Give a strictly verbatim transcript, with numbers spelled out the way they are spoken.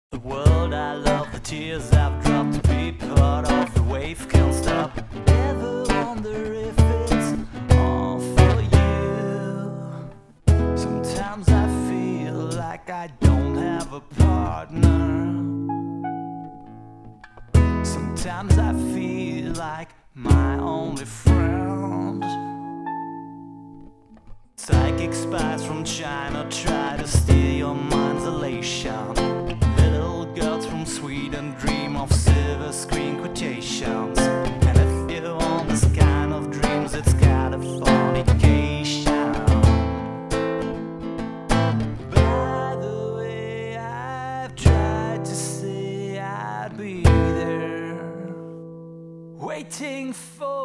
The world I love, the tears I've dropped to be part of the wave can't stop. Ever wonder if it's all for you? Sometimes I feel like I don't have a partner. Sometimes I feel like my only friend. Psychic spies from China try to steal your mind's elation. Little girls from Sweden dream of silver screen quotations. And if you want this kind of dreams, it's Californication. By the way, I've tried to say I'd be there, waiting for